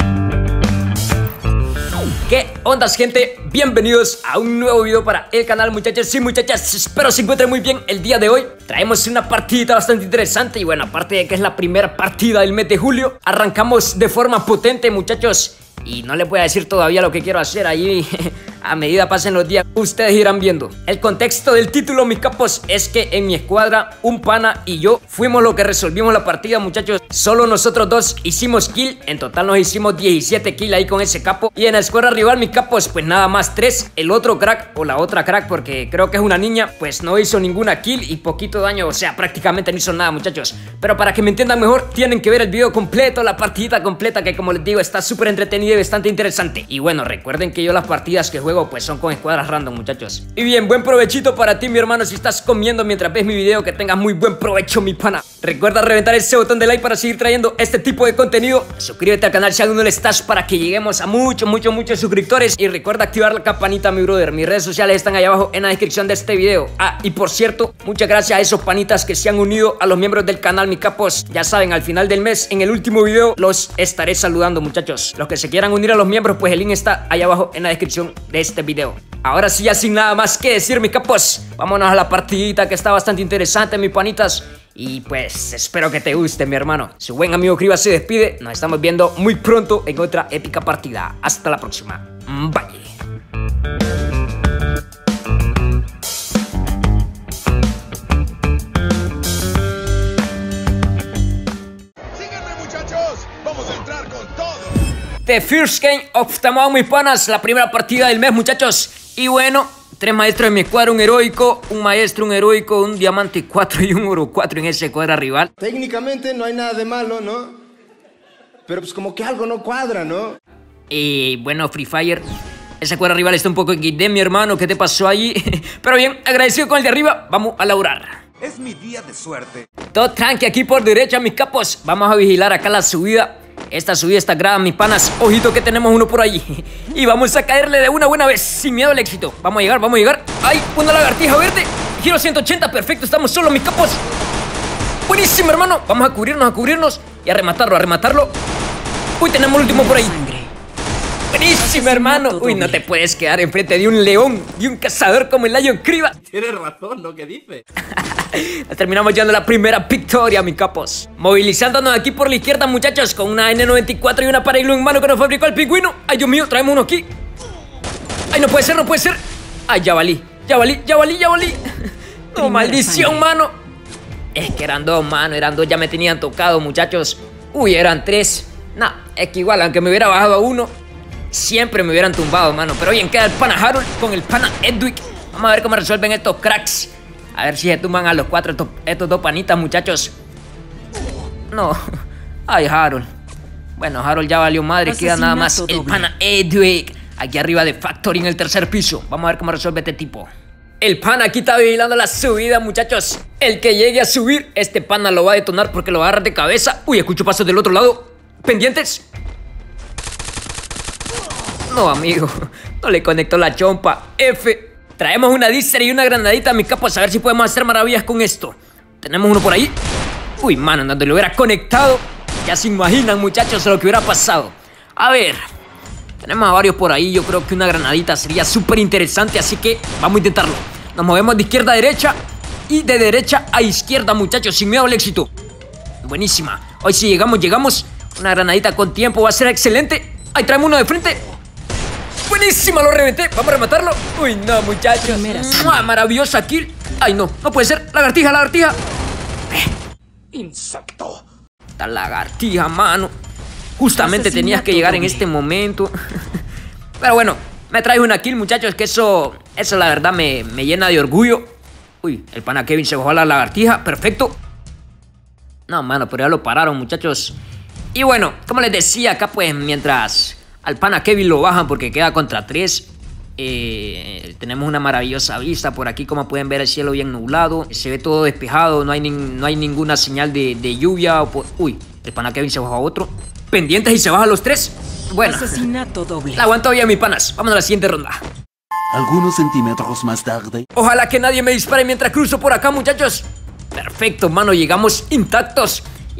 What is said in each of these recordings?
¿Qué ondas, gente? Bienvenidos a un nuevo video para el canal, muchachos y muchachas. Espero se encuentren muy bien el día de hoy. Traemos una partidita bastante interesante. Y bueno, aparte de que es la primera partida del mes de julio, arrancamos de forma potente, muchachos. Y no les voy a decir todavía lo que quiero hacer ahí. A medida pasen los días, ustedes irán viendo. El contexto del título, mis capos, es que en mi escuadra, un pana y yo fuimos los que resolvimos la partida, muchachos. Solo nosotros dos hicimos kill. En total nos hicimos 17 kills ahí con ese capo. Y en la escuadra rival, mis capos, pues nada más 3. El otro crack, o la otra crack, porque creo que es una niña, pues no hizo ninguna kill y poquito daño. O sea, prácticamente no hizo nada, muchachos. Pero para que me entiendan mejor, tienen que ver el video completo, la partidita completa, que como les digo, está súper entretenida y bastante interesante. Y bueno, recuerden que yo las partidas que juego pues son con escuadras random, muchachos. Y bien, buen provechito para ti, mi hermano. Si estás comiendo mientras ves mi video, que tengas muy buen provecho, mi pana. Recuerda reventar ese botón de like para seguir trayendo este tipo de contenido. Suscríbete al canal si aún no lo estás, para que lleguemos a muchos suscriptores. Y recuerda activar la campanita, mi brother. Mis redes sociales están ahí abajo en la descripción de este video. Ah, y por cierto, muchas gracias a esos panitas que se han unido a los miembros del canal, mis capos. Ya saben, al final del mes, en el último video, los estaré saludando, muchachos. Los que se quieran unir a los miembros, pues el link está ahí abajo en la descripción de este video. Ahora sí, ya sin nada más que decir, mis capos, vámonos a la partidita que está bastante interesante, mis panitas. Y pues espero que te guste, mi hermano. Su buen amigo Kriva se despide. Nos estamos viendo muy pronto en otra épica partida. Hasta la próxima. Bye. The First Game of the Month, mis panas. La primera partida del mes, muchachos. Y bueno, 3 maestros en mi escuadra, un heroico, un maestro, un heroico, un diamante 4 y un oro 4 en esa escuadra rival. Técnicamente no hay nada de malo, ¿no? Pero pues como que algo no cuadra, ¿no? Y bueno, Free Fire, esa escuadra rival está un poco XD, mi hermano. ¿Qué te pasó ahí? Pero bien, agradecido con el de arriba. Vamos a laburar. Es mi día de suerte. Todo tranqui aquí por derecha, mis capos. Vamos a vigilar acá la subida. Esta subida está grave, mis panas. Ojito que tenemos uno por ahí. Y vamos a caerle de una buena vez, sin miedo al éxito. Vamos a llegar, vamos a llegar. ¡Ay! Una lagartija verde. Giro 180, perfecto, estamos solos, mis capos. Buenísimo, hermano. Vamos a cubrirnos y a rematarlo. Uy, tenemos el último por ahí. Buenísimo, hermano. Uy, no te puedes quedar enfrente de un león y un cazador como el Lion Kriva. Tienes razón lo que dice. Terminamos llevando la primera victoria, mis capos. Movilizándonos aquí por la izquierda, muchachos, con una N94 y una Parailu en mano que nos fabricó el pingüino. Ay, Dios mío, traemos uno aquí. Ay, no puede ser. Ay, ya valí. No, maldición, mano. Es que eran dos, mano, ya me tenían tocado, muchachos. Uy, eran 3. Nah, es que igual, aunque me hubiera bajado a uno, siempre me hubieran tumbado, mano. Pero bien, queda el pana Harold con el pana Edwick. Vamos a ver cómo resuelven estos cracks. A ver si se tumban a los 4 estos dos panitas, muchachos. No. Ay, Harold. Bueno, Harold ya valió madre. Queda nada más el pana Edwick aquí arriba de Factory en el tercer piso. Vamos a ver cómo resuelve este tipo. El pana aquí está vigilando la subida, muchachos. El que llegue a subir, este pana lo va a detonar porque lo va a agarrar de cabeza. Uy, escucho pasos del otro lado. ¿Pendientes? No, amigo. No le conectó la chompa. F. Traemos una Deezer y una granadita, mis capos. A ver si podemos hacer maravillas con esto. Tenemos uno por ahí. Uy, mano, donde lo hubiera conectado, ya se imaginan, muchachos, lo que hubiera pasado. A ver, tenemos a varios por ahí. Yo creo que una granadita sería súper interesante, así que vamos a intentarlo. Nos movemos de izquierda a derecha y de derecha a izquierda, muchachos, sin miedo al éxito. Buenísima. Hoy sí llegamos. Una granadita con tiempo va a ser excelente. Ahí traemos uno de frente. Buenísima, lo reventé. Vamos a rematarlo. Uy, no, muchachos. Maravillosa kill. Ay, no puede ser. Lagartija. Insecto. Esta lagartija, mano. Justamente tenías que llegar en este momento. Pero bueno, me traes una kill, muchachos, que eso la verdad me llena de orgullo. Uy, el pana Kevin se bajó a la lagartija. Perfecto. No, mano, pero ya lo pararon, muchachos. Y bueno, como les decía, acá pues mientras al pana Kevin lo bajan porque queda contra 3, tenemos una maravillosa vista por aquí. Como pueden ver, el cielo bien nublado, se ve todo despejado, no hay ninguna señal de lluvia. Uy, el pana Kevin se baja a otro. Pendientes y se baja a los 3. Bueno, asesinato doble. La aguanto bien, mis panas. Vámonos a la siguiente ronda. Algunos centímetros más tarde. Ojalá que nadie me dispare mientras cruzo por acá, muchachos. Perfecto, mano, llegamos intactos.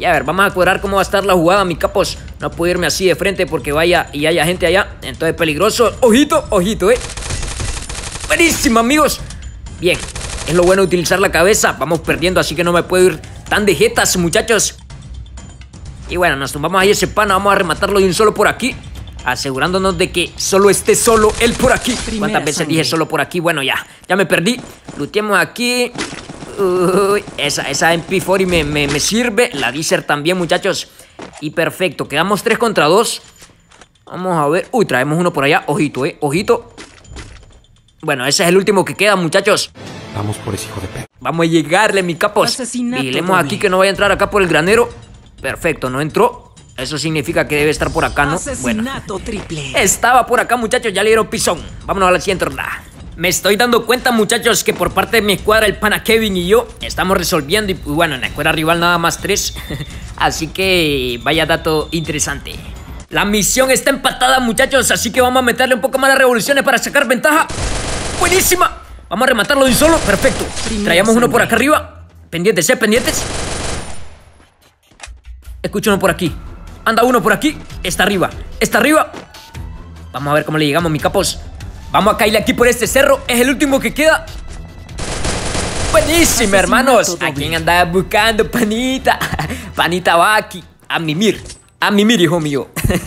Y a ver, vamos a cuadrar cómo va a estar la jugada, mis capos. No puedo irme así de frente porque vaya y haya gente allá. Entonces peligroso. Ojito, ojito, Buenísimo, amigos. Bien, es lo bueno de utilizar la cabeza. Vamos perdiendo, así que no me puedo ir tan de jetas, muchachos. Y bueno, nos tumbamos ahí ese pana. Vamos a rematarlo de un solo por aquí, asegurándonos de que solo esté solo él por aquí. ¿Cuántas veces dije solo por aquí? Bueno, ya me perdí. Looteemos aquí. Uy, esa MP40 me sirve. La Deezer también, muchachos. Y perfecto, quedamos 3 contra 2. Vamos a ver. Uy, traemos uno por allá. Ojito, ojito. Bueno, ese es el último que queda, muchachos. Vamos por ese hijo de perro. Vamos a llegarle, mis capos. Vigilemos aquí que no vaya a entrar acá por el granero. Perfecto, no entró. Eso significa que debe estar por acá, ¿no? Bueno, triple. Estaba por acá, muchachos. Ya le dieron pisón. Vámonos a la siguiente ronda. Me estoy dando cuenta, muchachos, que por parte de mi escuadra, el pana Kevin y yo estamos resolviendo. Y bueno, en la escuadra rival nada más 3. Así que vaya dato interesante. La misión está empatada, muchachos. Así que vamos a meterle un poco más de revoluciones para sacar ventaja. ¡Buenísima! Vamos a rematarlo de un solo. Perfecto. Traíamos uno por acá arriba. Pendientes, pendientes. Escucho uno por aquí. Anda uno por aquí. Está arriba. Está arriba. Vamos a ver cómo le llegamos, mis capos. Vamos a caerle aquí por este cerro. Es el último que queda. Buenísimo, hermanos. ¿A quién andaba buscando, panita? Panita va aquí. A mimir, hijo mío.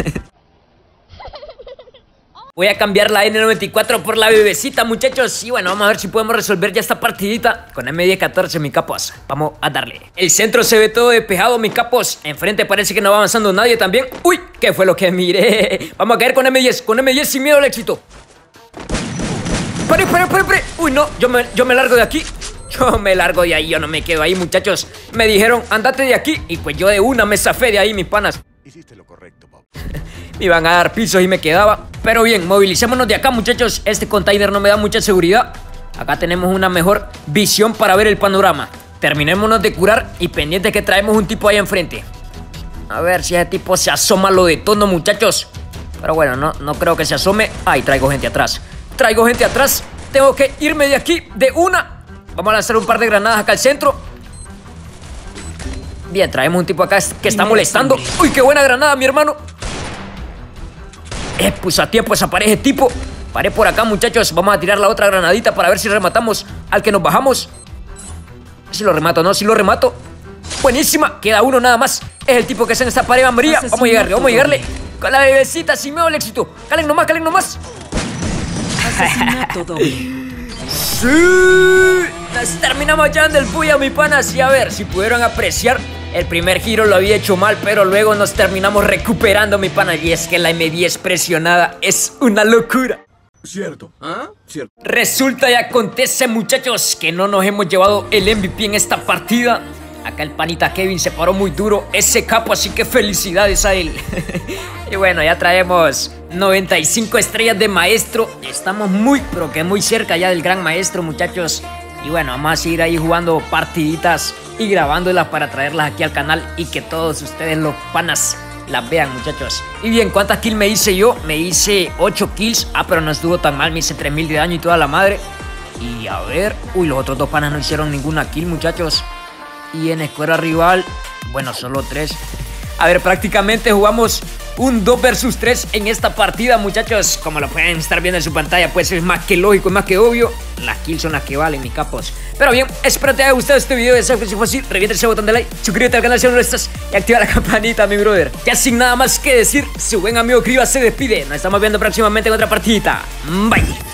Voy a cambiar la N94 por la bebecita, muchachos. Y bueno, vamos a ver si podemos resolver ya esta partidita con M1014, mis capos. Vamos a darle. El centro se ve todo despejado, mis capos. Enfrente parece que no va avanzando nadie también. Uy, ¿qué fue lo que miré? Vamos a caer con M10. Con M10 sin miedo al éxito. ¡Pare! Uy, no, yo me largo de aquí. Yo me largo de ahí, yo no me quedo ahí, muchachos. Me dijeron, andate de aquí. Y pues yo de una me zafé de ahí, mis panas. Hiciste lo correcto, Bob. Me iban a dar pisos y me quedaba. Pero bien, movilicémonos de acá, muchachos. Este container no me da mucha seguridad. Acá tenemos una mejor visión para ver el panorama. Terminémonos de curar y pendiente que traemos un tipo ahí enfrente. A ver si ese tipo se asoma, lo detono, muchachos. Pero bueno, no creo que se asome. Ay, traigo gente atrás. Tengo que irme de aquí de una. Vamos a lanzar un par de granadas acá al centro. Bien, traemos un tipo acá que está molestando. Uy, qué buena granada, mi hermano. Pues a tiempo desaparece ese tipo. Paré por acá, muchachos. Vamos a tirar la otra granadita para ver si rematamos al que nos bajamos. Si lo remato, ¿no? Si lo remato. Buenísima. Queda uno nada más. Es el tipo que está en esta pared amarilla. Vamos a llegarle. Con la bebecita, sin miedo al éxito. Calen nomás. Asesinato doble. ¡Sí! Nos terminamos echando el puya, mi panas. Y a ver, si pudieron apreciar, el primer giro lo había hecho mal, pero luego nos terminamos recuperando, mi pana. Y es que la M10 presionada es una locura. Cierto. ¿Ah? Cierto. Resulta y acontece, muchachos, que no nos hemos llevado el MVP en esta partida. Acá el panita Kevin se paró muy duro ese capo, así que felicidades a él. Y bueno, ya traemos 95 estrellas de maestro. Estamos muy, pero que muy cerca ya del gran maestro, muchachos. Y bueno, vamos a seguir ahí jugando partiditas y grabándolas para traerlas aquí al canal y que todos ustedes, los panas, las vean, muchachos. Y bien, ¿cuántas kills me hice yo? Me hice 8 kills. Pero no estuvo tan mal, me hice 3000 de daño y toda la madre. Y a ver, uy, los otros dos panas no hicieron ninguna kill, muchachos. Y en escuadra rival, bueno, solo 3. A ver, prácticamente jugamos un 2 versus 3 en esta partida, muchachos. Como lo pueden estar viendo en su pantalla, pues es más que lógico, es más que obvio. Las kills son las que valen, mis capos. Pero bien, espero te haya gustado este video. Ya sabes que si fue así, revienta ese botón de like, suscríbete al canal si aún no lo estás y activa la campanita, mi brother. Ya sin nada más que decir, su buen amigo Kriva se despide. Nos estamos viendo próximamente en otra partidita. Bye.